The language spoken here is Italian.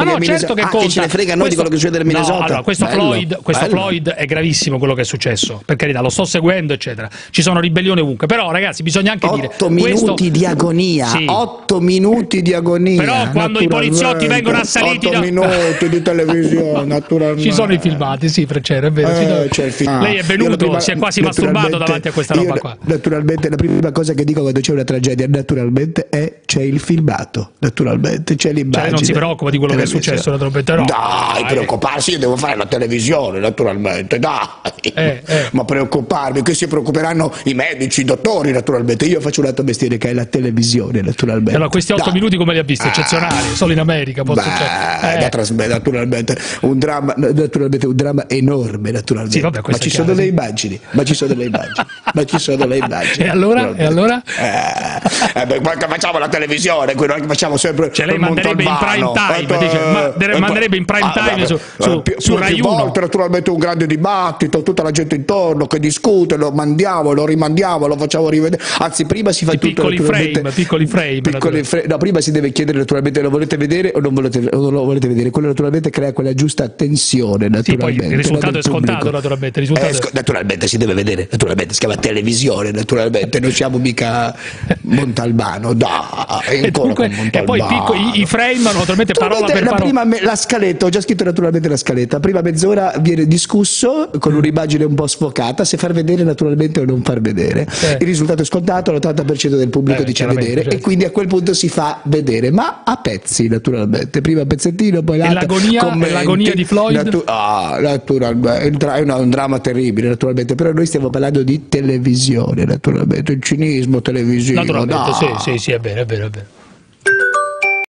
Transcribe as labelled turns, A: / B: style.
A: Ma no, certo che conta.
B: Che ce ne frega noi di quello che succede nel Minnesota.
A: No, allora, questo Floyd è gravissimo quello che è successo, per carità, lo sto seguendo, eccetera. Ci sono ribellioni ovunque, però ragazzi bisogna anche dire
B: 8 minuti di agonia, sì. 8 minuti di agonia.
A: Però quando i poliziotti vengono assaliti
B: 8 minuti di televisione, naturalmente.
A: Ci sono i filmati, sì, Freccero, è vero. Lei è venuto, si è quasi masturbato davanti a questa roba qua.
B: Naturalmente la prima cosa che dico quando c'è una tragedia, naturalmente, è c'è il filmato, naturalmente c'è l'immagine.
A: Cioè, non si preoccupa di quello che è successo, naturalmente no.
B: Dai, preoccuparsi, io devo fare la televisione, naturalmente, dai. Ma preoccuparmi, che si preoccuperanno i medici, i dottori, naturalmente. Io faccio un altro mestiere che è la televisione, naturalmente.
A: Allora, questi 8 minuti come li ha visti? Eccezionali, solo in America può succedere.
B: Naturalmente, un dramma enorme, naturalmente.
A: Sì, vabbè,
B: ma ci sono delle immagini, ma ci sono delle immagini.
A: E allora?
B: Facciamo la televisione, quello che facciamo sempre.
A: Cioè lei manderebbe in prime time, manderebbe in prime time su Rai 1.
B: Naturalmente un grande dibattito, tutta la gente intorno che discute, lo mandiamo, lo rimandiamo, lo facciamo rivedere. Anzi, prima si fa tutto
A: piccoli frame.
B: No, prima si deve chiedere naturalmente lo volete vedere o non lo volete vedere. Quello naturalmente crea quella giusta tensione, naturalmente.
A: Sì, poi il risultato è scontato, naturalmente.
B: Naturalmente si deve vedere, naturalmente si chiama televisione, naturalmente, non siamo mica Montalbano, dai.
A: E poi i frame, naturalmente, parola per parola.
B: Prima la scaletta, ho già scritto naturalmente la scaletta, prima mezz'ora viene discusso con un'immagine un po' sfocata se far vedere naturalmente o non far vedere. Il risultato è scontato, l'80% del pubblico dice vedere, e quindi a quel punto si fa vedere, ma a pezzi naturalmente, prima un pezzettino, poi l'altro.
A: E l'agonia di Floyd?
B: Naturalmente, è un dramma terribile naturalmente, però noi stiamo parlando di televisione, naturalmente, il cinismo televisivo.
A: Naturalmente, sì, è vero.